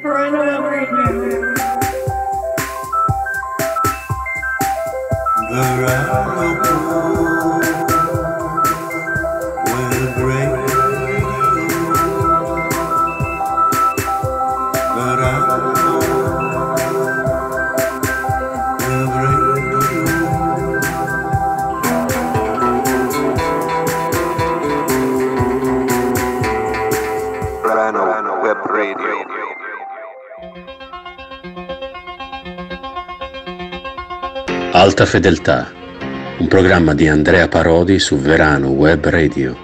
Alta Fedeltà, un programma di Andrea Parodi su Verano Web Radio.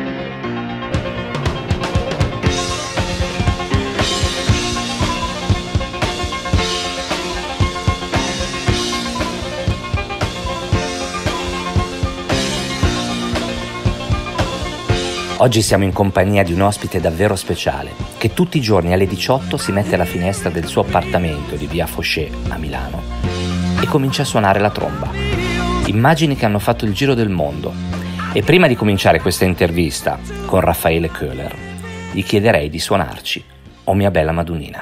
Oggi siamo in compagnia di un ospite davvero speciale, che tutti i giorni alle 18 si mette alla finestra del suo appartamento di via Fauché a Milano e comincia a suonare la tromba. Immagini che hanno fatto il giro del mondo. E prima di cominciare questa intervista con Raffaele Köhler, gli chiederei di suonarci O mia bella Madonnina.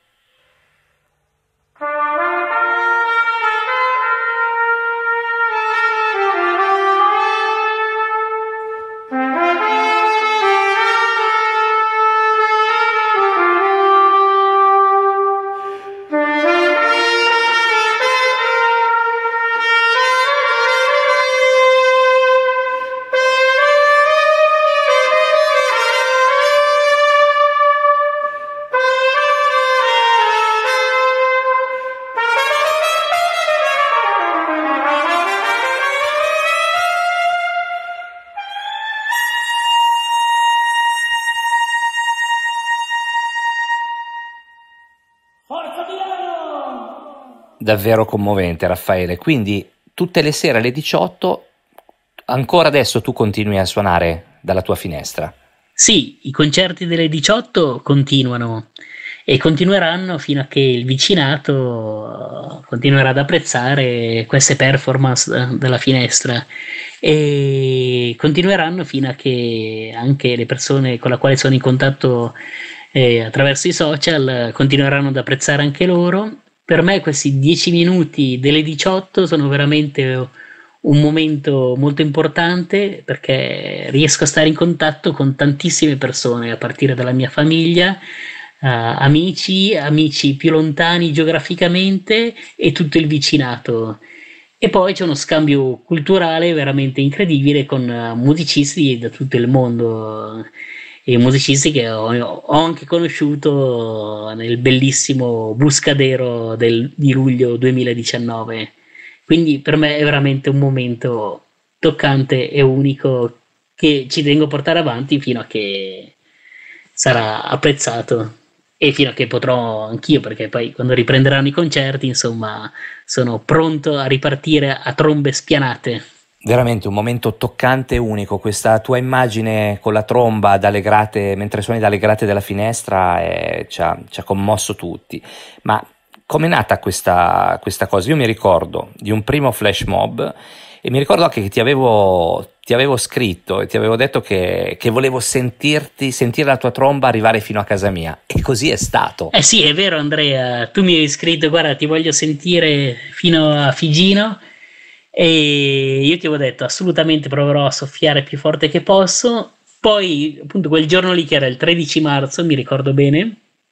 Davvero commovente, Raffaele. Quindi tutte le sere alle 18, ancora adesso tu continui a suonare dalla tua finestra? Sì, i concerti delle 18 continuano e continueranno fino a che il vicinato continuerà ad apprezzare queste performance dalla finestra, e continueranno fino a che anche le persone con le quali sono in contatto attraverso i social continueranno ad apprezzare anche loro. Per me questi 10 minuti delle 18 sono veramente un momento molto importante, perché riesco a stare in contatto con tantissime persone, a partire dalla mia famiglia, amici più lontani geograficamente e tutto il vicinato. E poi c'è uno scambio culturale veramente incredibile con musicisti da tutto il mondo, e musicisti che ho anche conosciuto nel bellissimo Buscadero di luglio 2019. Quindi per me è veramente un momento toccante e unico che ci tengo a portare avanti fino a che sarà apprezzato e fino a che potrò anch'io, perché poi quando riprenderanno i concerti, insomma, sono pronto a ripartire a trombe spianate. Veramente un momento toccante e unico, questa tua immagine con la tromba dalle grate, mentre suoni dalle grate della finestra, ci ha commosso tutti. Ma com'è nata questa cosa? Io mi ricordo di un primo flash mob e mi ricordo anche che ti avevo scritto e ti avevo detto che volevo sentire la tua tromba arrivare fino a casa mia, e così è stato. Sì, è vero Andrea, tu mi hai scritto: guarda, ti voglio sentire fino a Figino. E io ti avevo detto assolutamente proverò a soffiare più forte che posso. Poi appunto quel giorno lì, che era il 13 marzo, mi ricordo bene,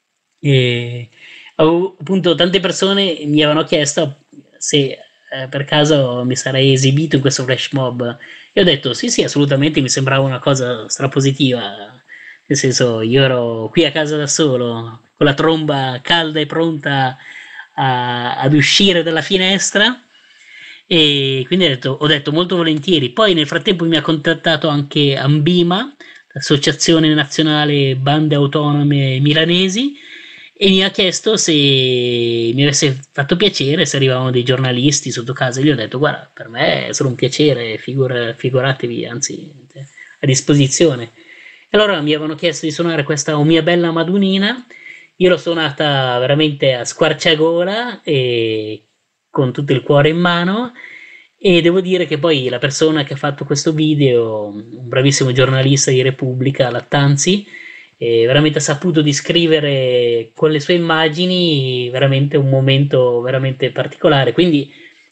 e appunto tante persone mi avevano chiesto se per caso mi sarei esibito in questo flash mob, e ho detto sì, assolutamente, mi sembrava una cosa strapositiva, nel senso, io ero qui a casa da solo con la tromba calda e pronta ad uscire dalla finestra. E quindi ho detto molto volentieri. Poi nel frattempo mi ha contattato anche Ambima, l'Associazione Nazionale Bande Autonome Milanesi, e mi ha chiesto se mi avesse fatto piacere se arrivavano dei giornalisti sotto casa. Gli ho detto: guarda, per me è solo un piacere, figuratevi, anzi a disposizione. E allora mi avevano chiesto di suonare questa O mia bella Madonnina. Io l'ho suonata veramente a squarciagola e con tutto il cuore in mano, e devo dire che poi la persona che ha fatto questo video, un bravissimo giornalista di Repubblica, Lattanzi, e veramente ha saputo descrivere con le sue immagini veramente un momento veramente particolare. Quindi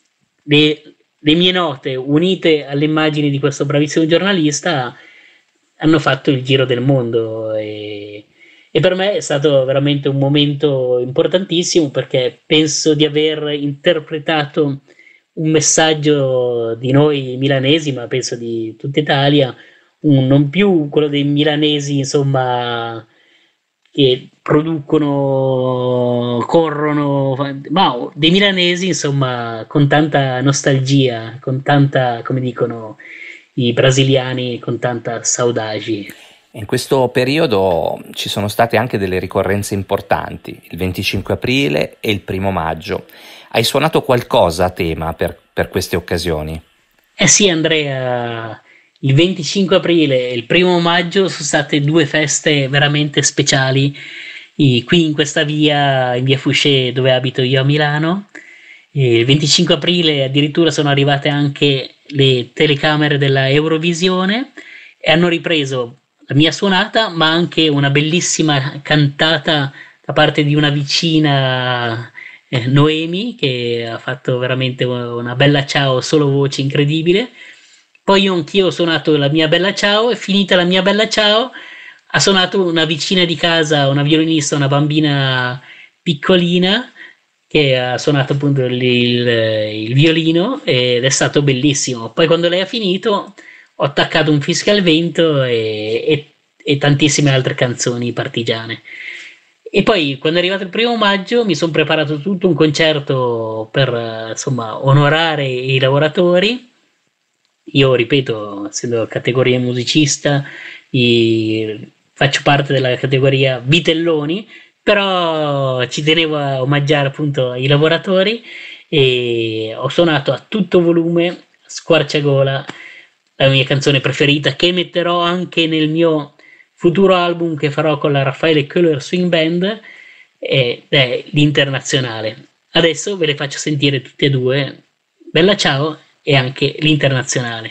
le mie note unite alle immagini di questo bravissimo giornalista hanno fatto il giro del mondo e per me è stato veramente un momento importantissimo perché penso di aver interpretato un messaggio di noi milanesi, ma penso di tutta Italia, non più quello dei milanesi, insomma, che producono, corrono, ma dei milanesi, insomma, con tanta nostalgia, con tanta, come dicono i brasiliani, con tanta saudade. In questo periodo ci sono state anche delle ricorrenze importanti, il 25 aprile e il 1° maggio. Hai suonato qualcosa a tema per queste occasioni? Eh sì, Andrea, il 25 aprile e il 1° maggio sono state due feste veramente speciali qui in questa via, in via Fouché, dove abito io a Milano. E il 25 aprile addirittura sono arrivate anche le telecamere della Eurovisione e hanno ripreso la mia suonata, ma anche una bellissima cantata da parte di una vicina, Noemi, che ha fatto veramente una bella ciao, solo voce incredibile. Poi io anch'io ho suonato la mia bella ciao e finita la mia bella ciao ha suonato una vicina di casa, una violinista, una bambina piccolina che ha suonato appunto il violino ed è stato bellissimo. Poi quando lei ha finito ho attaccato un fischio al vento e tantissime altre canzoni partigiane. E poi quando è arrivato il 1° maggio mi sono preparato tutto un concerto per insomma onorare i lavoratori. Io ripeto, essendo categoria musicista, faccio parte della categoria vitelloni, però ci tenevo a omaggiare appunto i lavoratori e ho suonato a tutto volume, squarciagola, la mia canzone preferita che metterò anche nel mio futuro album che farò con la Raffaele Köhler Swing Band ed è l'Internazionale. Adesso ve le faccio sentire tutte e due. Bella ciao e anche l'Internazionale.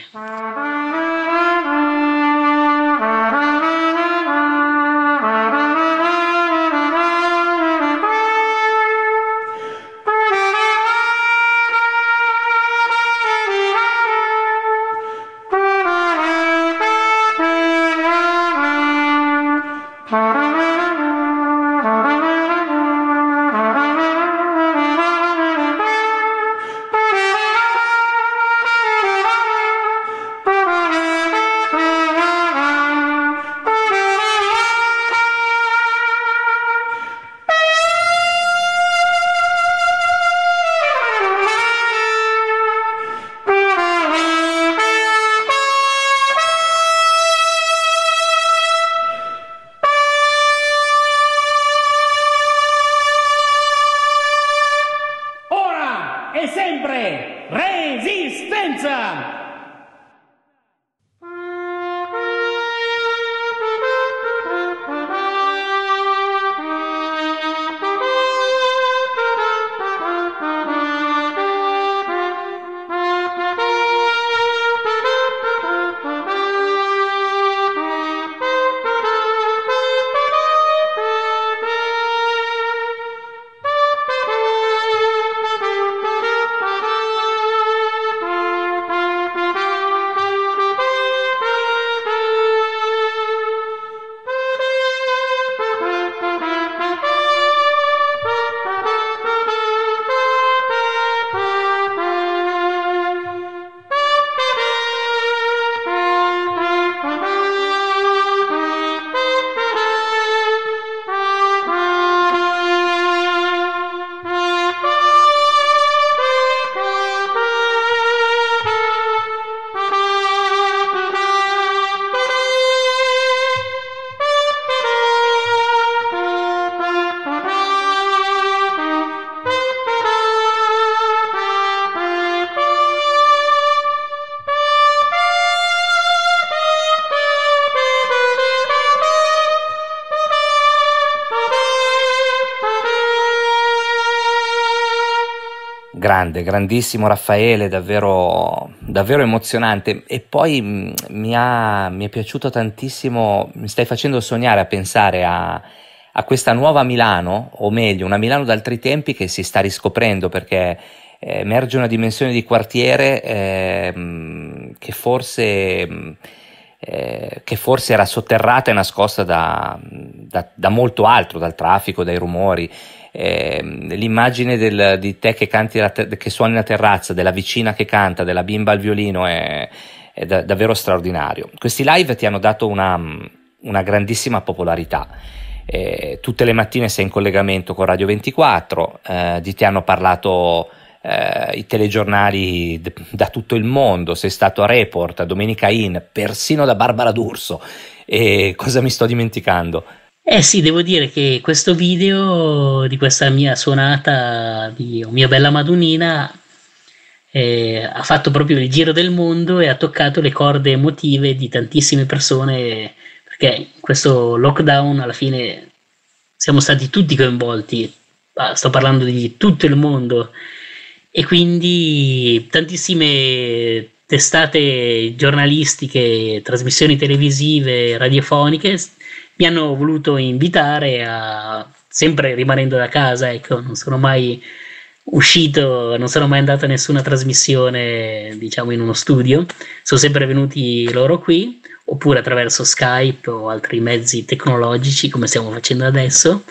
grandissimo Raffaele, davvero, davvero emozionante. E poi mi è piaciuto tantissimo, mi stai facendo sognare a pensare a questa nuova Milano, o meglio, una Milano d'altri tempi che si sta riscoprendo, perché emerge una dimensione di quartiere che forse era sotterrata e nascosta da molto altro, dal traffico, dai rumori. L'immagine di te che canti che suoni la terrazza, della vicina che canta, della bimba al violino è davvero straordinario. Questi live ti hanno dato una grandissima popolarità. Tutte le mattine sei in collegamento con Radio 24, di te hanno parlato i telegiornali da tutto il mondo, sei stato a Report, a Domenica In, persino da Barbara D'Urso. E cosa mi sto dimenticando? Sì, devo dire che questo video di questa mia suonata di O mia bella Madonnina ha fatto proprio il giro del mondo e ha toccato le corde emotive di tantissime persone, perché in questo lockdown alla fine siamo stati tutti coinvolti, sto parlando di tutto il mondo, e quindi tantissime testate giornalistiche, trasmissioni televisive, radiofoniche mi hanno voluto invitare, sempre rimanendo da casa, ecco, non sono mai uscito, non sono mai andato a nessuna trasmissione, diciamo, in uno studio, sono sempre venuti loro qui, oppure attraverso Skype o altri mezzi tecnologici come stiamo facendo adesso,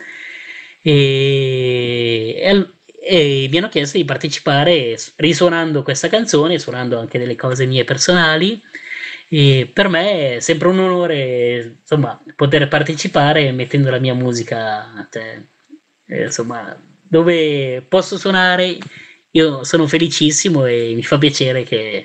e mi hanno chiesto di partecipare risuonando questa canzone, suonando anche delle cose mie personali. E per me è sempre un onore, insomma, poter partecipare mettendo la mia musica, insomma, dove posso suonare. Io sono felicissimo e mi fa piacere che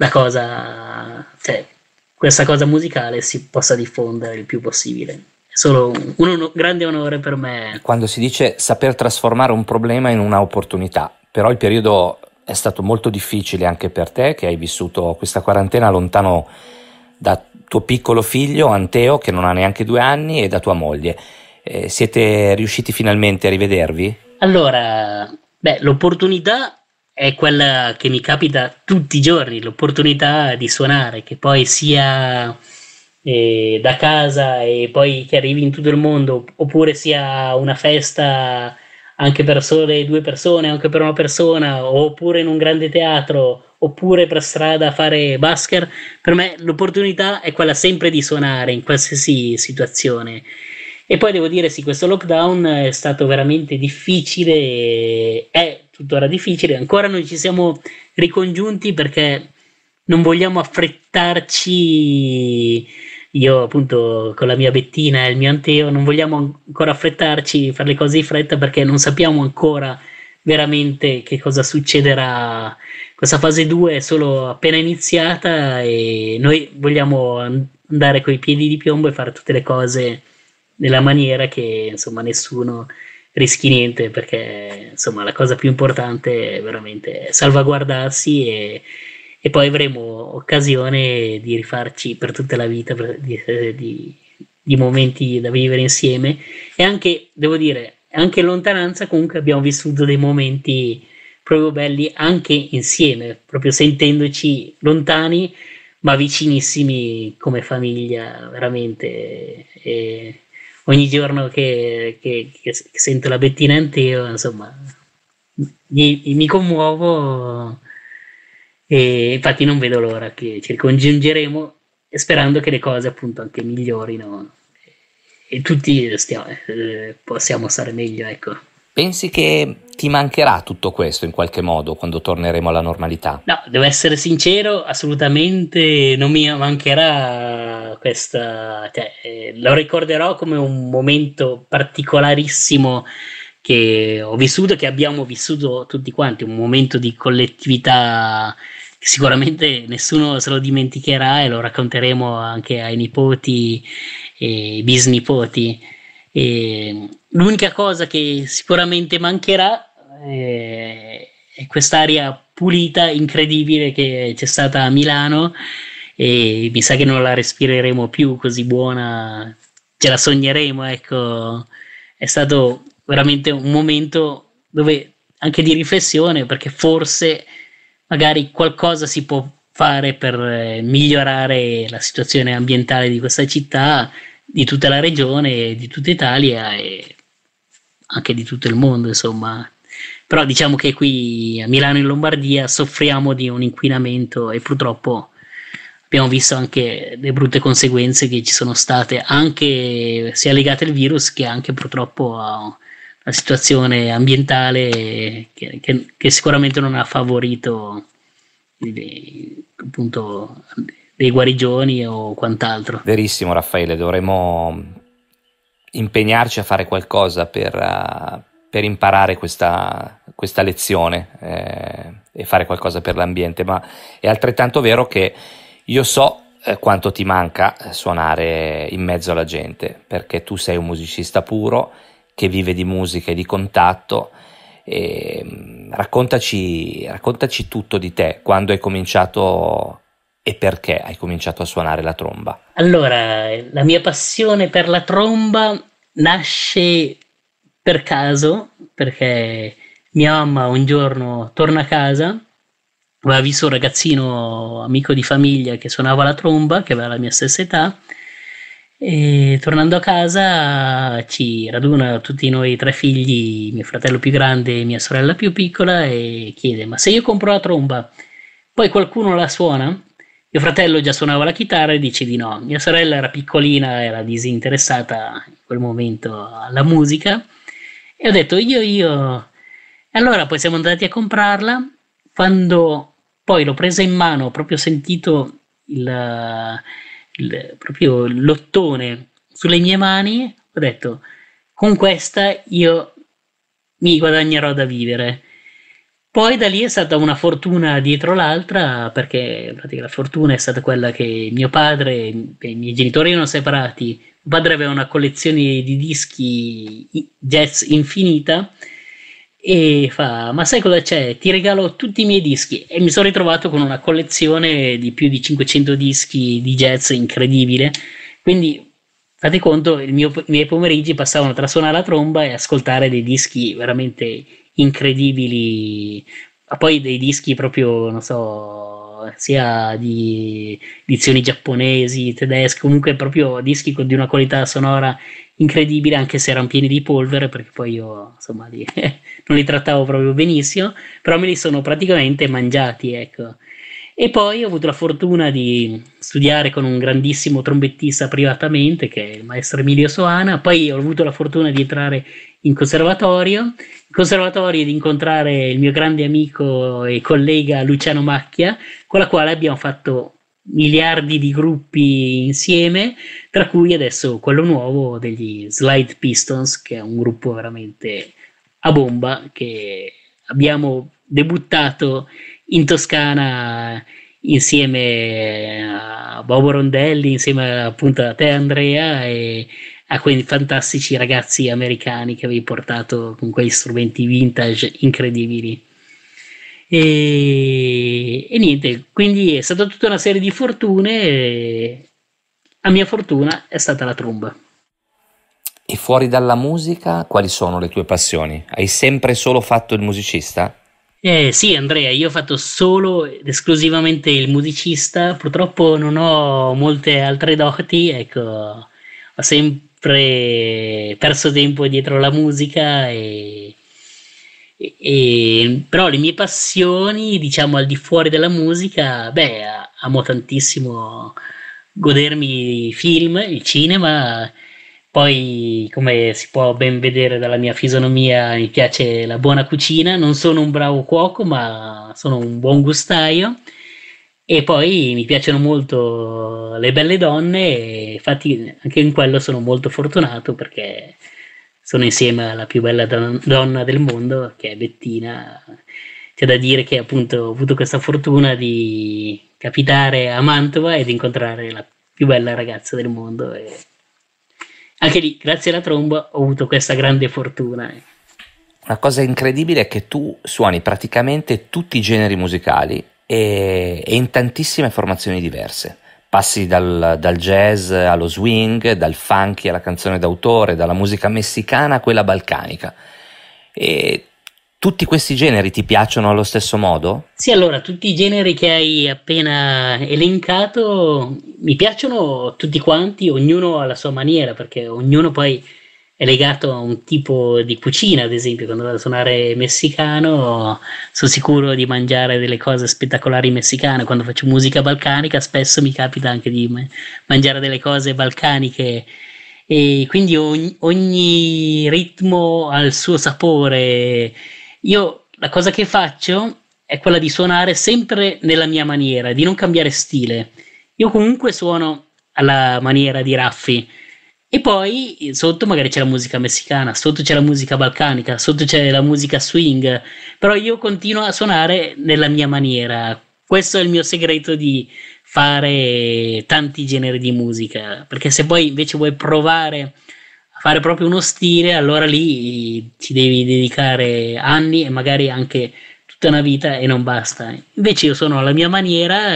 questa cosa musicale si possa diffondere il più possibile. È solo un grande onore per me. Quando si dice saper trasformare un problema in una opportunità, però il periodo è stato molto difficile anche per te, che hai vissuto questa quarantena lontano da tuo piccolo figlio Anteo, che non ha neanche 2 anni, e da tua moglie. Siete riusciti finalmente a rivedervi? Allora, l'opportunità è quella che mi capita tutti i giorni, l'opportunità di suonare, che poi sia da casa e poi che arrivi in tutto il mondo, oppure sia una festa anche per sole 2 persone, anche per una persona, oppure in un grande teatro, oppure per strada a fare busker. Per me l'opportunità è quella sempre di suonare in qualsiasi situazione. E poi devo dire, sì, questo lockdown è stato veramente difficile, è tuttora difficile, ancora noi ci siamo ricongiunti perché non vogliamo affrettarci. Io appunto con la mia Bettina e il mio Anteo non vogliamo ancora affrettarci, fare le cose di fretta, perché non sappiamo ancora veramente che cosa succederà. Questa fase 2 è solo appena iniziata e noi vogliamo andare coi piedi di piombo e fare tutte le cose nella maniera che, insomma, nessuno rischi niente, perché insomma la cosa più importante è veramente salvaguardarsi, e poi avremo occasione di rifarci per tutta la vita, di momenti da vivere insieme. E anche, devo dire, anche in lontananza comunque abbiamo vissuto dei momenti proprio belli anche insieme, proprio sentendoci lontani ma vicinissimi come famiglia, veramente. E ogni giorno che sento la Bettina Anteo, insomma, mi commuovo. E infatti non vedo l'ora che ci ricongiungeremo, sperando che le cose appunto anche migliorino e tutti possiamo stare meglio, ecco. Pensi che ti mancherà tutto questo in qualche modo quando torneremo alla normalità? No, devo essere sincero, assolutamente non mi mancherà questa, lo ricorderò come un momento particolarissimo che ho vissuto, che abbiamo vissuto tutti quanti, un momento di collettività che sicuramente nessuno se lo dimenticherà, e lo racconteremo anche ai nipoti e bisnipoti. E l'unica cosa che sicuramente mancherà è quest'aria pulita, incredibile, che c'è stata a Milano, e mi sa che non la respireremo più così buona, ce la sogneremo, ecco. È stato veramente un momento dove anche di riflessione, perché forse magari qualcosa si può fare per migliorare la situazione ambientale di questa città, di tutta la regione, di tutta Italia e anche di tutto il mondo, insomma. Però diciamo che qui a Milano in Lombardia soffriamo di un inquinamento e purtroppo abbiamo visto anche le brutte conseguenze che ci sono state, anche sia legate al virus che anche purtroppo a una situazione ambientale che sicuramente non ha favorito appunto dei guarigioni o quant'altro. Verissimo, Raffaele, dovremmo impegnarci a fare qualcosa per imparare questa lezione e fare qualcosa per l'ambiente, ma è altrettanto vero che io so quanto ti manca suonare in mezzo alla gente, perché tu sei un musicista puro che vive di musica e di contatto. E raccontaci tutto di te, quando hai cominciato e perché hai cominciato a suonare la tromba. Allora, la mia passione per la tromba nasce per caso, perché mia mamma un giorno torna a casa, aveva visto un ragazzino amico di famiglia che suonava la tromba, che aveva la mia stessa età, e tornando a casa ci raduna tutti noi 3 figli, mio fratello più grande e mia sorella più piccola, e chiede: ma se io compro la tromba, poi qualcuno la suona? Mio fratello già suonava la chitarra e dice di no. Mia sorella era piccolina, era disinteressata in quel momento alla musica, e ho detto io. E allora poi siamo andati a comprarla. Quando poi l'ho presa in mano, ho proprio sentito proprio l'ottone sulle mie mani, ho detto: con questa io mi guadagnerò da vivere. Poi da lì è stata una fortuna dietro l'altra, perché in pratica la fortuna è stata quella che mio padre, i miei genitori erano separati, mio padre aveva una collezione di dischi jazz infinita, e fa: ma sai cosa c'è? Ti regalo tutti i miei dischi. E mi sono ritrovato con una collezione di più di 500 dischi di jazz incredibile. Quindi fate conto, i miei pomeriggi passavano tra suonare la tromba e ascoltare dei dischi veramente incredibili, ma poi dei dischi proprio, non so, sia di edizioni giapponesi, tedesche, comunque proprio dischi di una qualità sonora incredibile, anche se erano pieni di polvere, perché poi io insomma non li trattavo proprio benissimo, però me li sono praticamente mangiati, ecco. E poi ho avuto la fortuna di studiare con un grandissimo trombettista privatamente, che è il maestro Emilio Soana. Poi ho avuto la fortuna di entrare in conservatorio e di incontrare il mio grande amico e collega Luciano Macchia, con la quale abbiamo fatto miliardi di gruppi insieme, tra cui adesso quello nuovo degli Slide Pistons, che è un gruppo veramente a bomba, che abbiamo debuttato in Toscana insieme a Bobo Rondelli, insieme appunto a te Andrea e a quei fantastici ragazzi americani che avevi portato con quegli strumenti vintage incredibili. E niente, quindi è stata tutta una serie di fortune e la mia fortuna è stata la tromba. E fuori dalla musica, quali sono le tue passioni? Hai sempre solo fatto il musicista? Sì, Andrea, io ho fatto solo ed esclusivamente il musicista, purtroppo non ho molte altre doti, ecco, ho sempre perso tempo dietro la musica però le mie passioni, diciamo, al di fuori della musica, amo tantissimo godermi i film, il cinema. Poi, come si può ben vedere dalla mia fisonomia, mi piace la buona cucina. Non sono un bravo cuoco, ma sono un buon gustaio. E poi mi piacciono molto le belle donne, e infatti anche in quello sono molto fortunato, perché sono insieme alla più bella donna del mondo, che è Bettina. C'è da dire che appunto ho avuto questa fortuna di capitare a Mantova ed incontrare la più bella ragazza del mondo, e anche lì, grazie alla tromba, ho avuto questa grande fortuna. Una cosa incredibile è che tu suoni praticamente tutti i generi musicali e in tantissime formazioni diverse. Passi dal jazz allo swing, dal funky alla canzone d'autore, dalla musica messicana a quella balcanica. E Tutti questi generi ti piacciono allo stesso modo? Sì, allora, tutti i generi che hai appena elencato mi piacciono tutti quanti, ognuno alla sua maniera, perché ognuno poi è legato a un tipo di cucina, ad esempio, quando vado a suonare messicano, sono sicuro di mangiare delle cose spettacolari messicane. Quando faccio musica balcanica, spesso mi capita anche di mangiare delle cose balcaniche, e quindi ogni ritmo ha il suo sapore. Io la cosa che faccio è quella di suonare sempre nella mia maniera, di non cambiare stile. Io comunque suono alla maniera di Raffi. E poi sotto magari c'è la musica messicana, sotto c'è la musica balcanica, sotto c'è la musica swing, però io continuo a suonare nella mia maniera. Questo è il mio segreto di fare tanti generi di musica, perché se poi invece vuoi provare a fare proprio uno stile, allora lì ci devi dedicare anni e magari anche tutta una vita e non basta. Invece io sono alla mia maniera,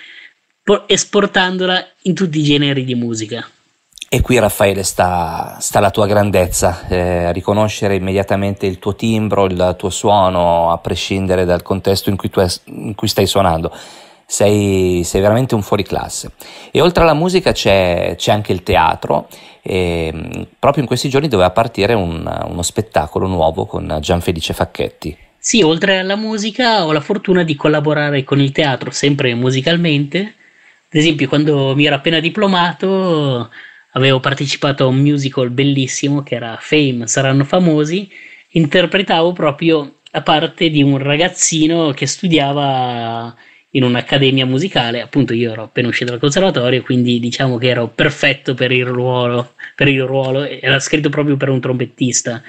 esportandola in tutti i generi di musica. E qui, Raffaele, sta la tua grandezza, riconoscere immediatamente il tuo timbro, il tuo suono, a prescindere dal contesto in cui stai suonando. Sei veramente un fuoriclasse. E oltre alla musica c'è anche il teatro, e proprio in questi giorni doveva partire uno spettacolo nuovo con Gianfelice Facchetti. Sì, oltre alla musica ho la fortuna di collaborare con il teatro, sempre musicalmente. Ad esempio, quando mi ero appena diplomato, avevo partecipato a un musical bellissimo che era Fame, saranno famosi. Interpretavo proprio la parte di un ragazzino che studiava in un'accademia musicale. Appunto, io ero appena uscito dal conservatorio, quindi diciamo che ero perfetto per il ruolo, era scritto proprio per un trombettista.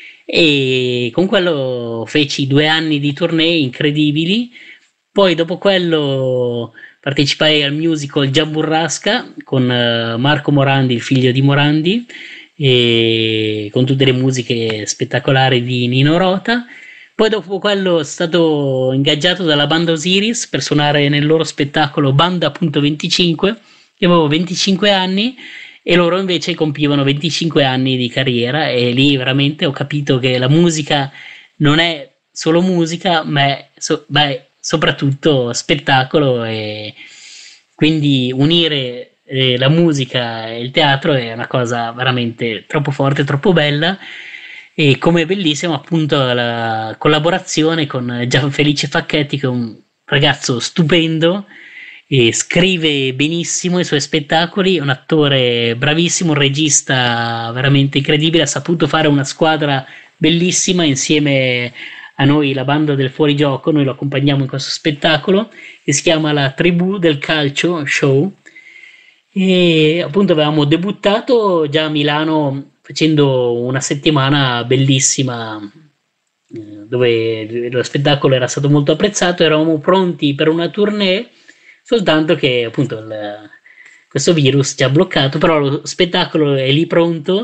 E con quello feci 2 anni di tournée incredibili. Poi dopo quello partecipai al musical Gian Burrasca con Marco Morandi, il figlio di Morandi, e con tutte le musiche spettacolari di Nino Rota. Poi dopo quello sono stato ingaggiato dalla banda Osiris per suonare nel loro spettacolo Banda.25. Io avevo 25 anni e loro invece compivano 25 anni di carriera, e lì veramente ho capito che la musica non è solo musica, ma è soprattutto spettacolo, e quindi unire la musica e il teatro è una cosa veramente troppo forte, troppo bella. E come bellissima appunto la collaborazione con Gianfelice Facchetti, che è un ragazzo stupendo e scrive benissimo i suoi spettacoli, è un attore bravissimo, un regista veramente incredibile, ha saputo fare una squadra bellissima insieme a noi, la banda del fuorigioco. Noi lo accompagniamo in questo spettacolo che si chiama La Tribù del Calcio Show, e appunto avevamo debuttato già a Milano facendo una settimana bellissima, dove lo spettacolo era stato molto apprezzato. Eravamo pronti per una tournée, soltanto che appunto questo virus ci ha bloccato, però lo spettacolo è lì pronto.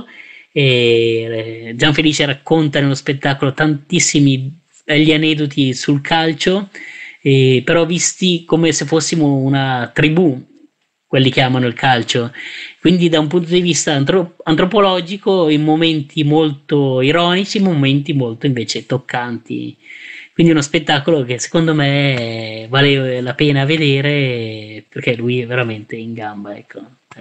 E Gianfelice racconta nello spettacolo tantissimi gli aneddoti sul calcio, però visti come se fossimo una tribù, quelli che amano il calcio, quindi da un punto di vista antropologico, in momenti molto ironici, in momenti molto invece toccanti. Quindi uno spettacolo che secondo me vale la pena vedere, perché lui è veramente in gamba, ecco,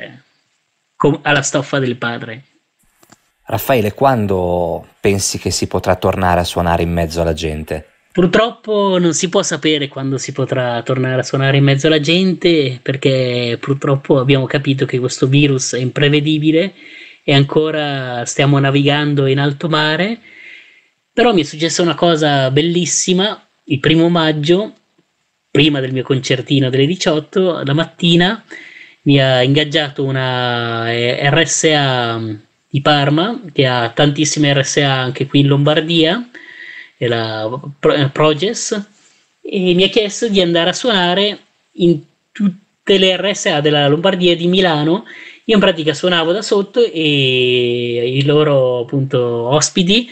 ha la stoffa del padre. Raffaele, quando pensi che si potrà tornare a suonare in mezzo alla gente? Purtroppo non si può sapere quando si potrà tornare a suonare in mezzo alla gente, perché purtroppo abbiamo capito che questo virus è imprevedibile e ancora stiamo navigando in alto mare. Però mi è successa una cosa bellissima il 1° maggio, prima del mio concertino delle 18, la mattina mi ha ingaggiato una RSA di Parma, che ha tantissime RSA anche qui in Lombardia, è la Proges, e mi ha chiesto di andare a suonare in tutte le RSA della Lombardia e di Milano. Io in pratica suonavo da sotto e i loro appunto ospiti,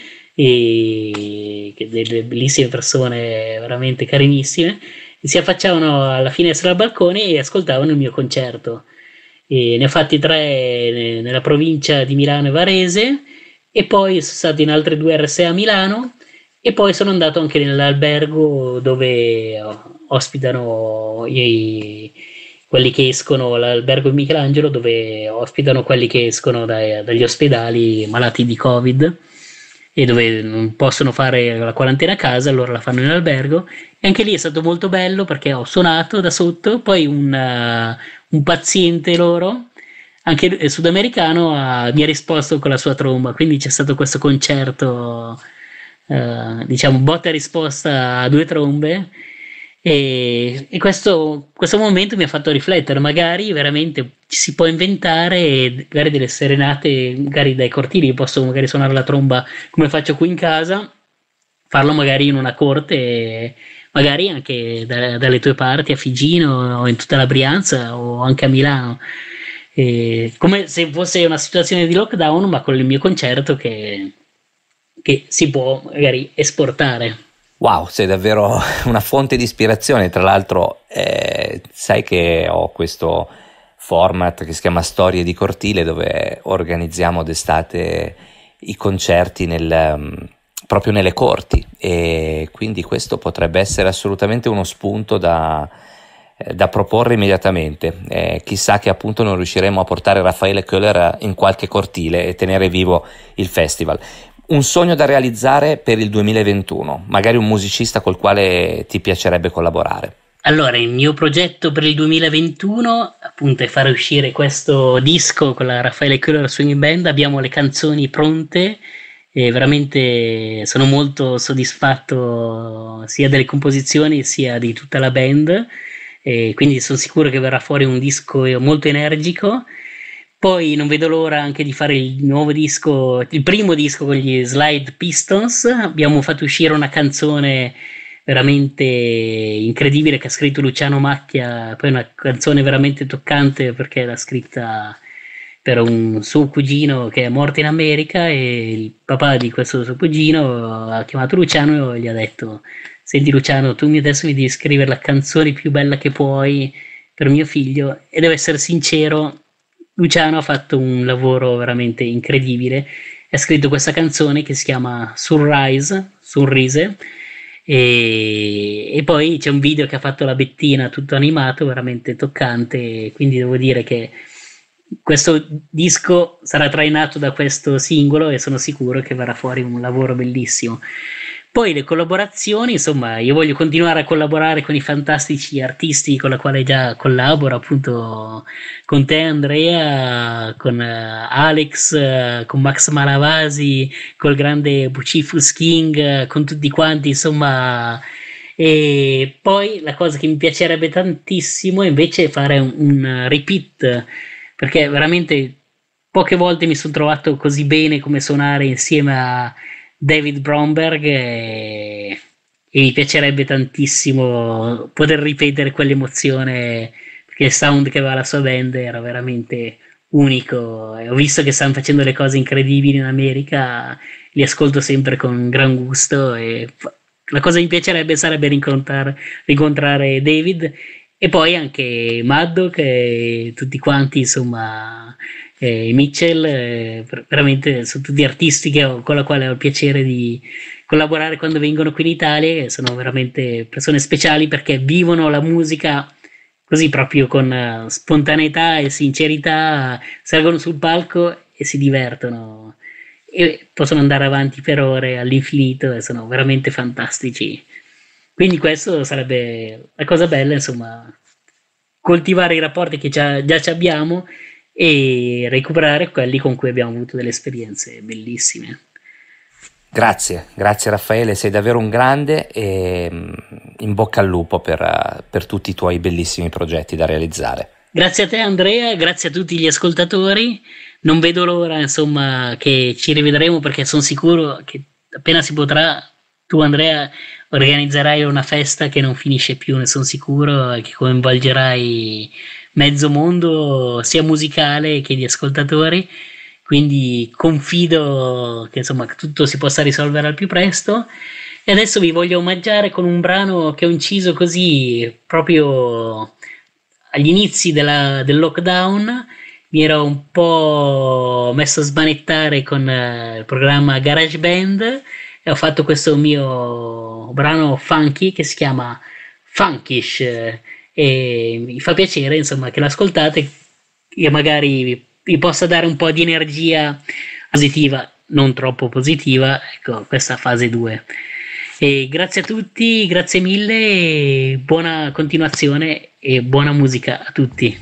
che delle bellissime persone veramente carinissime, si affacciavano alla finestra del balcone e ascoltavano il mio concerto. E ne ho fatti 3 nella provincia di Milano e Varese, e poi sono stato in altre 2 RSA a Milano, E poi sono andato anche nell'albergo dove ospitano quelli che escono, l'albergo di Michelangelo, dove ospitano quelli che escono dagli ospedali malati di Covid e dove non possono fare la quarantena a casa, allora la fanno in albergo. E anche lì è stato molto bello perché ho suonato da sotto, poi un paziente loro, anche sudamericano, mi ha risposto con la sua tromba, quindi c'è stato questo concerto, diciamo, botta e risposta a due trombe. E questo momento mi ha fatto riflettere, magari veramente ci si può inventare magari delle serenate, magari dai cortili, posso magari suonare la tromba come faccio qui in casa, farlo magari in una corte, magari anche dalle tue parti, a Figino o in tutta la Brianza o anche a Milano. Come se fosse una situazione di lockdown, ma con il mio concerto che si può magari esportare. Wow, sei davvero una fonte di ispirazione. Tra l'altro, sai che ho questo format che si chiama Storie di Cortile, dove organizziamo d'estate i concerti proprio nelle corti, e quindi questo potrebbe essere assolutamente uno spunto da proporre immediatamente. Chissà che appunto non riusciremo a portare Raffaele Köhler in qualche cortile e tenere vivo il festival. Un sogno da realizzare per il 2021, magari un musicista col quale ti piacerebbe collaborare. Allora, il mio progetto per il 2021 appunto è fare uscire questo disco con la Raffaele Köhler Swing Band. Abbiamo le canzoni pronte e veramente sono molto soddisfatto sia delle composizioni sia di tutta la band, e quindi sono sicuro che verrà fuori un disco molto energico. Poi non vedo l'ora anche di fare il nuovo disco, il primo disco con gli Slide Pistons. Abbiamo fatto uscire una canzone veramente incredibile che ha scritto Luciano Macchia, poi una canzone veramente toccante perché l'ha scritta per un suo cugino che è morto in America, e il papà di questo suo cugino ha chiamato Luciano e gli ha detto: senti Luciano, tu adesso mi devi scrivere la canzone più bella che puoi per mio figlio. E devo essere sincero, Luciano ha fatto un lavoro veramente incredibile, ha scritto questa canzone che si chiama Sunrise, e poi c'è un video che ha fatto la Bettina tutto animato, veramente toccante, quindi devo dire che questo disco sarà trainato da questo singolo e sono sicuro che verrà fuori un lavoro bellissimo. Poi le collaborazioni, insomma, io voglio continuare a collaborare con i fantastici artisti con la quale già collaboro, appunto con te Andrea, con Alex, con Max Malavasi, col grande Bucifus King, con tutti quanti, insomma. E poi la cosa che mi piacerebbe tantissimo invece è fare un repeat, perché veramente poche volte mi sono trovato così bene come suonare insieme a David Bromberg, e mi piacerebbe tantissimo poter ripetere quell'emozione, perché il sound che aveva la sua band era veramente unico, e ho visto che stanno facendo le cose incredibili in America, li ascolto sempre con gran gusto, e la cosa che mi piacerebbe sarebbe rincontrare David e poi anche Maddock e tutti quanti, insomma, Mitchell, veramente sono tutti artisti con la quale ho il piacere di collaborare quando vengono qui in Italia, e sono veramente persone speciali perché vivono la musica così proprio con spontaneità e sincerità, salgono sul palco e si divertono e possono andare avanti per ore all'infinito e sono veramente fantastici. Quindi questo sarebbe la cosa bella, insomma, coltivare i rapporti che già ci abbiamo e recuperare quelli con cui abbiamo avuto delle esperienze bellissime. Grazie Raffaele, sei davvero un grande, e in bocca al lupo per tutti i tuoi bellissimi progetti da realizzare. Grazie a te Andrea, grazie a tutti gli ascoltatori, non vedo l'ora, insomma, che ci rivedremo, perché sono sicuro che appena si potrà tu Andrea organizzerai una festa che non finisce più, ne sono sicuro, e che coinvolgerai mezzo mondo sia musicale che di ascoltatori, quindi confido che insomma tutto si possa risolvere al più presto. E adesso vi voglio omaggiare con un brano che ho inciso così proprio agli inizi del lockdown. Mi ero un po' messo a smanettare con il programma GarageBand, e ho fatto questo mio brano funky che si chiama Funkish, e mi fa piacere insomma che l'ascoltate, che magari vi possa dare un po' di energia positiva, non troppo positiva, ecco, questa fase 2. E grazie a tutti, grazie mille, e buona continuazione e buona musica a tutti.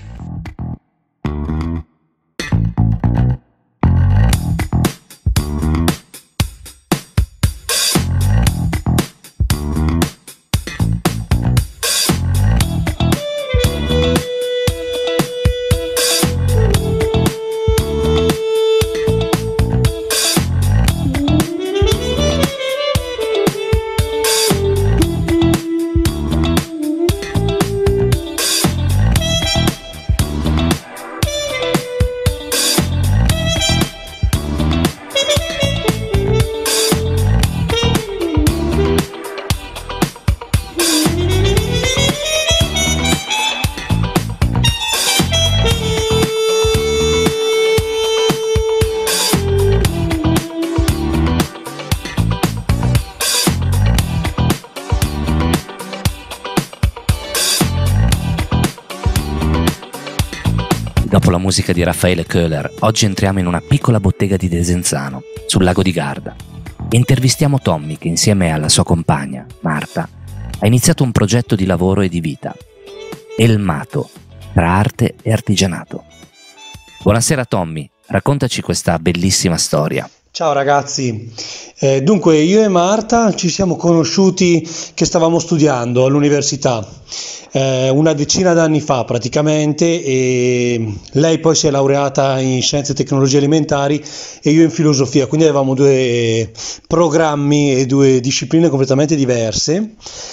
Dopo la musica di Raffaele Köhler, oggi entriamo in una piccola bottega di Desenzano, sul lago di Garda, e intervistiamo Tommy che insieme alla sua compagna, Marta, ha iniziato un progetto di lavoro e di vita, Elmato, tra arte e artigianato. Buonasera Tommy, raccontaci questa bellissima storia. Ciao ragazzi, dunque io e Marta ci siamo conosciuti che stavamo studiando all'università, una decina d'anni fa praticamente, e lei poi si è laureata in scienze e tecnologie alimentari e io in filosofia, quindi avevamo due programmi e due discipline completamente diverse,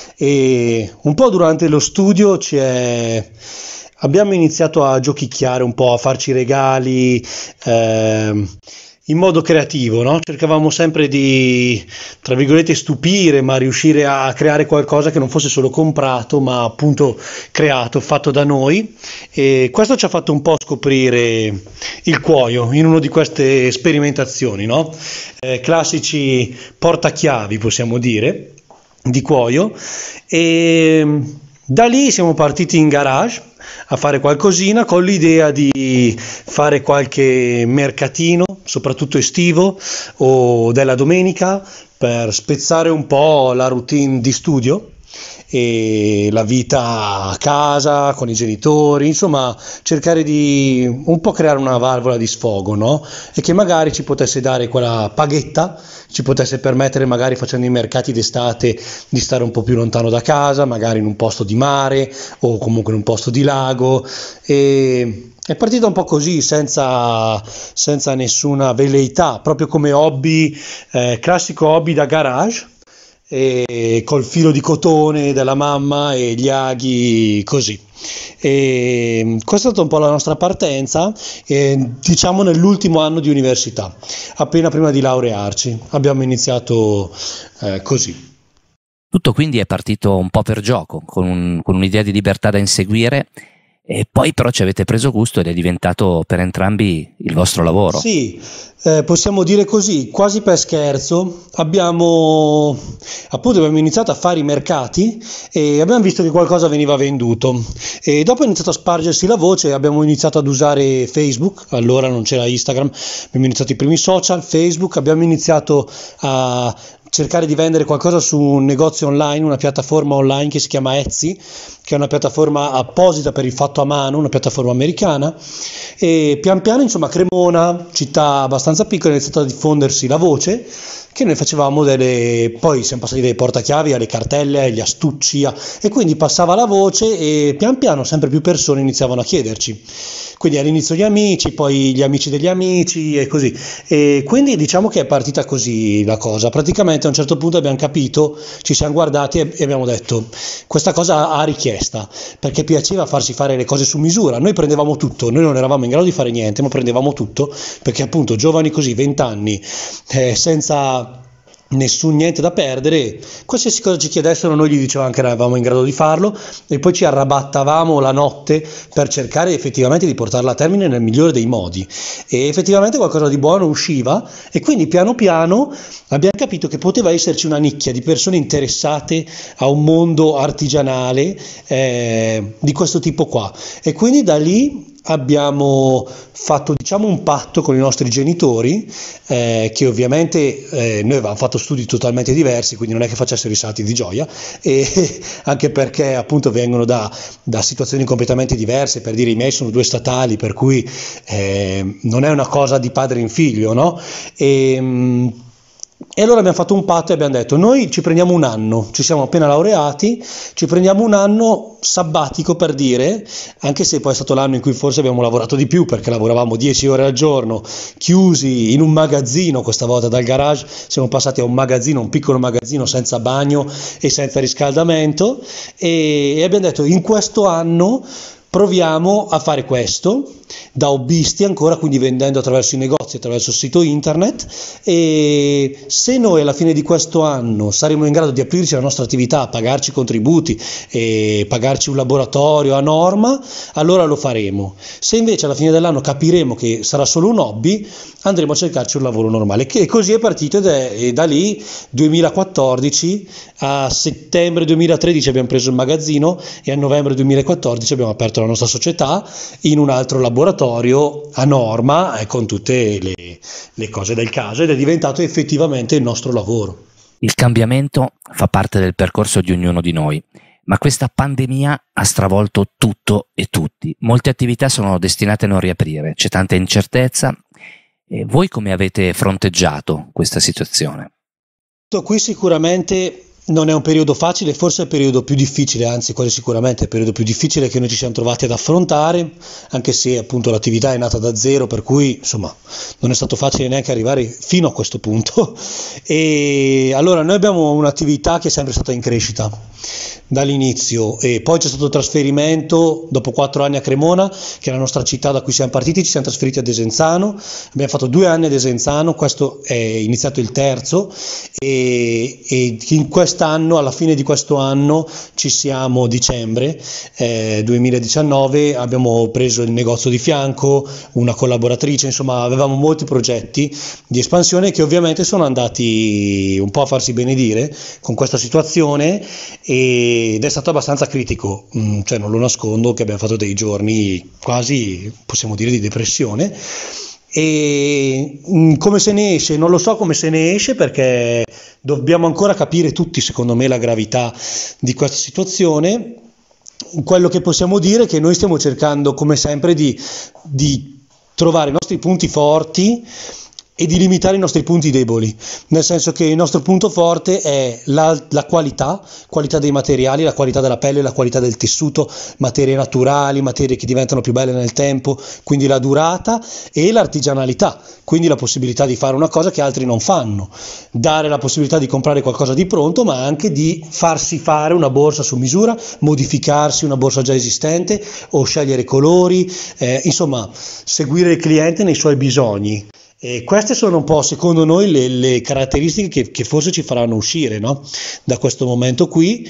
e un po' durante lo studio abbiamo iniziato a giochicchiare un po', a farci regali, in modo creativo, no? Cercavamo sempre di, tra virgolette, stupire, ma riuscire a creare qualcosa che non fosse solo comprato, ma appunto creato, fatto da noi, e questo ci ha fatto un po' scoprire il cuoio in una di queste sperimentazioni, no? Classici portachiavi, possiamo dire, di cuoio, e da lì siamo partiti in garage a fare qualcosina con l'idea di fare qualche mercatino, soprattutto estivo o della domenica, per spezzare un po' la routine di studio e la vita a casa con i genitori, insomma cercare di un po' creare una valvola di sfogo, no? E che magari ci potesse dare quella paghetta, ci potesse permettere, magari facendo i mercati d'estate, di stare un po' più lontano da casa, magari in un posto di mare o comunque in un posto di lago. E è partita un po' così, senza nessuna velleità, proprio come hobby, classico hobby da garage, e col filo di cotone della mamma e gli aghi, così. E questa è stata un po' la nostra partenza, diciamo nell'ultimo anno di università, appena prima di laurearci abbiamo iniziato così. Tutto quindi è partito un po' per gioco, con un'idea di libertà da inseguire, e poi però ci avete preso gusto ed è diventato per entrambi il vostro lavoro. Sì, possiamo dire così, quasi per scherzo. Abbiamo iniziato a fare i mercati e abbiamo visto che qualcosa veniva venduto, e dopo è iniziato a spargersi la voce, abbiamo iniziato ad usare Facebook, allora non c'era Instagram, abbiamo iniziato i primi social, Facebook, abbiamo iniziato a cercare di vendere qualcosa su un negozio online, una piattaforma online che si chiama Etsy, che è una piattaforma apposita per il fatto a mano, una piattaforma americana, e pian piano, insomma, Cremona, città abbastanza piccola, è iniziata a diffondersi la voce che noi facevamo poi siamo passati dai portachiavi alle cartelle, agli astucci, e quindi passava la voce e pian piano sempre più persone iniziavano a chiederci. Quindi all'inizio gli amici, poi gli amici degli amici e così. E quindi diciamo che è partita così la cosa. Praticamente a un certo punto abbiamo capito, ci siamo guardati e abbiamo detto: questa cosa ha richiesta, perché piaceva farsi fare le cose su misura. Noi prendevamo tutto, noi non eravamo in grado di fare niente, ma prendevamo tutto, perché appunto giovani così, 20 anni, senza nessun niente da perdere, qualsiasi cosa ci chiedessero noi gli dicevamo che eravamo in grado di farlo e poi ci arrabattavamo la notte per cercare effettivamente di portarla a termine nel migliore dei modi, e effettivamente qualcosa di buono usciva, e quindi piano piano abbiamo capito che poteva esserci una nicchia di persone interessate a un mondo artigianale di questo tipo qua, e quindi da lì abbiamo fatto, diciamo, un patto con i nostri genitori, che ovviamente noi avevamo fatto studi totalmente diversi, quindi non è che facessero i salti di gioia, e anche perché appunto vengono da situazioni completamente diverse. Per dire, i miei sono due statali, per cui non è una cosa di padre in figlio, no? E allora abbiamo fatto un patto e abbiamo detto: noi ci prendiamo un anno, ci siamo appena laureati, ci prendiamo un anno sabbatico, per dire, anche se poi è stato l'anno in cui forse abbiamo lavorato di più, perché lavoravamo 10 ore al giorno, chiusi in un magazzino. Questa volta dal garage siamo passati a un magazzino, un piccolo magazzino senza bagno e senza riscaldamento, e abbiamo detto: in questo anno proviamo a fare questo da hobbisti ancora, quindi vendendo attraverso i negozi, attraverso il sito internet, e se noi alla fine di questo anno saremo in grado di aprirci la nostra attività, pagarci i contributi e pagarci un laboratorio a norma, allora lo faremo. Se invece alla fine dell'anno capiremo che sarà solo un hobby, andremo a cercarci un lavoro normale. E così è partito, e da lì 2014 a settembre 2013 abbiamo preso il magazzino, e a novembre 2014 abbiamo aperto la nostra società in un altro laboratorio a norma, con tutte le cose del caso, ed è diventato effettivamente il nostro lavoro. Il cambiamento fa parte del percorso di ognuno di noi, ma questa pandemia ha stravolto tutto e tutti. Molte attività sono destinate a non riaprire, c'è tanta incertezza. E voi come avete fronteggiato questa situazione? Qui sicuramente non è un periodo facile, forse è il periodo più difficile, anzi quasi sicuramente è il periodo più difficile che noi ci siamo trovati ad affrontare, anche se appunto l'attività è nata da zero, per cui insomma non è stato facile neanche arrivare fino a questo punto. E allora noi abbiamo un'attività che è sempre stata in crescita dall'inizio, e poi c'è stato il trasferimento dopo 4 anni a Cremona, che è la nostra città da cui siamo partiti. Ci siamo trasferiti a Desenzano, abbiamo fatto 2 anni a Desenzano, questo è iniziato il terzo, e in quest'anno, alla fine di questo anno, ci siamo, dicembre 2019, abbiamo preso il negozio di fianco, una collaboratrice, insomma avevamo molti progetti di espansione che ovviamente sono andati un po' a farsi benedire con questa situazione, ed è stato abbastanza critico, cioè non lo nascondo che abbiamo fatto dei giorni quasi, possiamo dire, di depressione. E come se ne esce? Non lo so come se ne esce, perché dobbiamo ancora capire tutti, secondo me, la gravità di questa situazione. Quello che possiamo dire è che noi stiamo cercando, come sempre, di trovare i nostri punti forti e di limitare i nostri punti deboli, nel senso che il nostro punto forte è la qualità dei materiali, la qualità della pelle, la qualità del tessuto, materie naturali, materie che diventano più belle nel tempo, quindi la durata, e l'artigianalità, quindi la possibilità di fare una cosa che altri non fanno, dare la possibilità di comprare qualcosa di pronto, ma anche di farsi fare una borsa su misura, modificarsi una borsa già esistente o scegliere colori, insomma seguire il cliente nei suoi bisogni. E queste sono un po', secondo noi, le caratteristiche che forse ci faranno uscire, no? Da questo momento qui.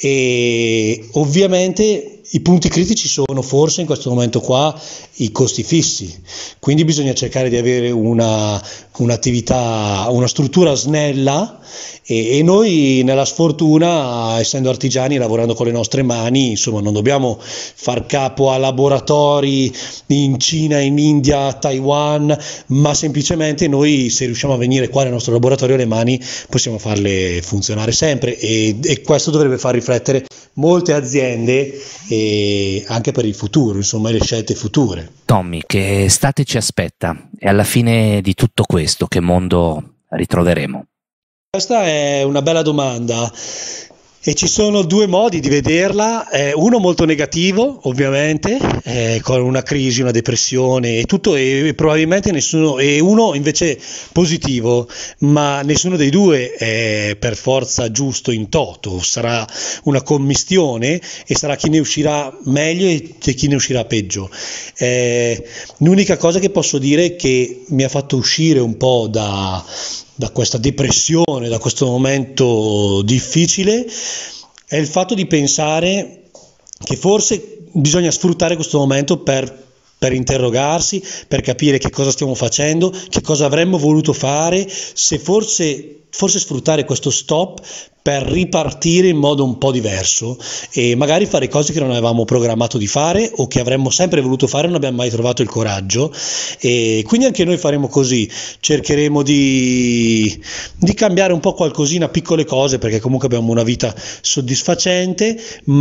E ovviamente i punti critici sono forse in questo momento qua i costi fissi, quindi bisogna cercare di avere un'attività, una struttura snella, e noi nella sfortuna, essendo artigiani, lavorando con le nostre mani, insomma non dobbiamo far capo a laboratori in Cina, in India, a Taiwan, ma semplicemente noi, se riusciamo a venire qua nel nostro laboratorio, le mani possiamo farle funzionare sempre, e questo dovrebbe far riflettere molte aziende, e anche per il futuro, insomma, le scelte future. Tommy, che estate ci aspetta? E alla fine di tutto questo, che mondo ritroveremo? Questa è una bella domanda, e ci sono 2 modi di vederla, uno molto negativo ovviamente, con una crisi, una depressione e tutto, e probabilmente nessuno, e uno invece positivo, ma nessuno dei due è per forza giusto in toto. Sarà una commistione, e sarà chi ne uscirà meglio e chi ne uscirà peggio. L'unica cosa che posso dire è che mi ha fatto uscire un po' da questa depressione, da questo momento difficile, è il fatto di pensare che forse bisogna sfruttare questo momento per interrogarsi, per capire che cosa stiamo facendo, che cosa avremmo voluto fare, se forse sfruttare questo stop per ripartire in modo un po' diverso e magari fare cose che non avevamo programmato di fare o che avremmo sempre voluto fare e non abbiamo mai trovato il coraggio. E quindi anche noi faremo così, cercheremo di cambiare un po' qualcosina, piccole cose, perché comunque abbiamo una vita soddisfacente,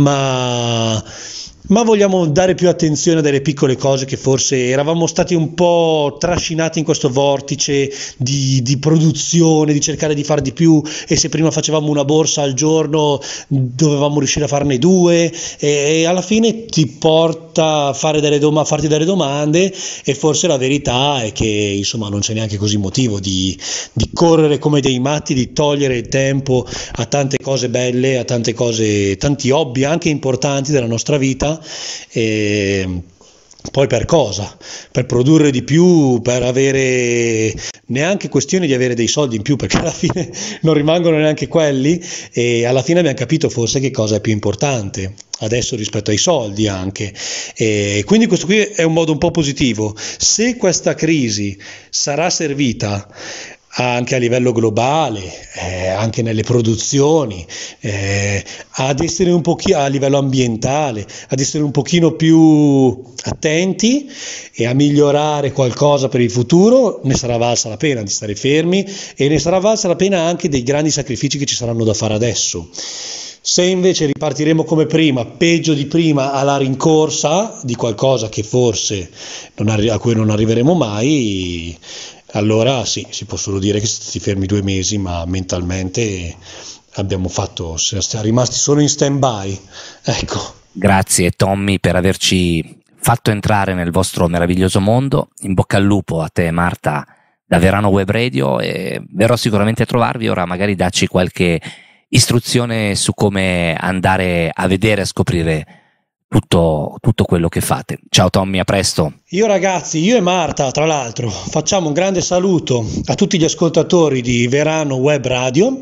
ma vogliamo dare più attenzione a delle piccole cose che forse eravamo stati un po' trascinati in questo vortice di produzione, di cercare di fare di più, e se prima facevamo una borsa al giorno dovevamo riuscire a farne 2 e alla fine ti porta a farti delle domande, e forse la verità è che insomma non c'è neanche così motivo di correre come dei matti, di togliere il tempo a tante cose belle, a tante cose, tanti hobby anche importanti della nostra vita. E poi per cosa? Per produrre di più, per avere, neanche questione di avere dei soldi in più, perché alla fine non rimangono neanche quelli, e alla fine abbiamo capito forse che cosa è più importante adesso rispetto ai soldi anche, e quindi questo qui è un modo un po' positivo. Se questa crisi sarà servita anche a livello globale, anche nelle produzioni, ad essere un pochino a livello ambientale, ad essere un pochino più attenti e a migliorare qualcosa per il futuro, ne sarà valsa la pena di stare fermi, e ne sarà valsa la pena anche dei grandi sacrifici che ci saranno da fare adesso. Se invece ripartiremo come prima, peggio di prima, alla rincorsa di qualcosa che forse a cui non arriveremo mai, allora sì, si può solo dire che siamo stati fermi 2 mesi, ma mentalmente siamo rimasti solo in stand-by. Ecco. Grazie Tommy per averci fatto entrare nel vostro meraviglioso mondo. In bocca al lupo a te Marta da Verano Web Radio, e verrò sicuramente a trovarvi. Ora magari dacci qualche istruzione su come andare a vedere, a scoprire tutto quello che fate. Ciao Tommy, a presto. Io e Marta, tra l'altro, facciamo un grande saluto a tutti gli ascoltatori di Verano Web Radio,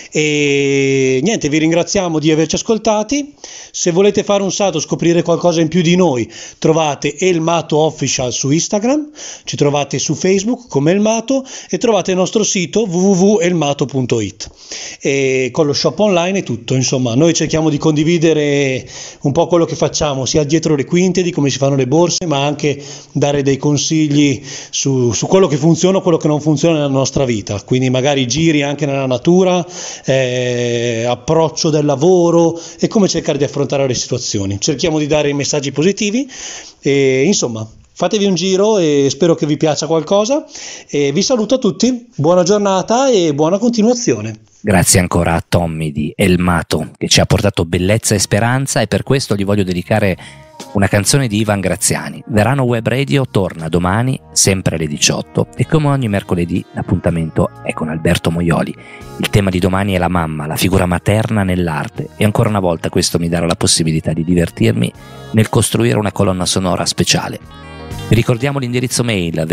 e niente, vi ringraziamo di averci ascoltati. Se volete fare un salto, scoprire qualcosa in più di noi, trovate Elmato Official su Instagram, ci trovate su Facebook come Elmato, e trovate il nostro sito www.elmato.it, e con lo shop online e tutto. Insomma, noi cerchiamo di condividere un po' quello che facciamo, sia dietro le quinte di come si fanno le borse, ma anche dare dei consigli su quello che funziona o quello che non funziona nella nostra vita, quindi magari giri anche nella natura, approccio del lavoro e come cercare di affrontare le situazioni. Cerchiamo di dare i messaggi positivi, e insomma fatevi un giro e spero che vi piaccia qualcosa, e vi saluto a tutti, buona giornata e buona continuazione. Grazie ancora a Tommy di Elmato, che ci ha portato bellezza e speranza, e per questo gli voglio dedicare una canzone di Ivan Graziani. Verano Web Radio torna domani, sempre alle 18, e come ogni mercoledì l'appuntamento è con Alberto Moioli. Il tema di domani è la mamma, la figura materna nell'arte, e ancora una volta questo mi darà la possibilità di divertirmi nel costruire una colonna sonora speciale. Vi ricordiamo l'indirizzo mail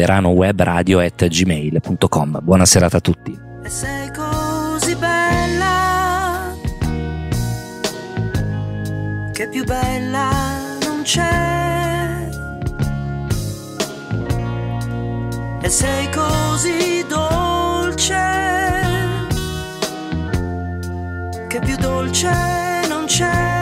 veranowebradio@gmail.com. Buona serata a tutti. E sei così bella che più bella non c'è, e sei così dolce che più dolce non c'è.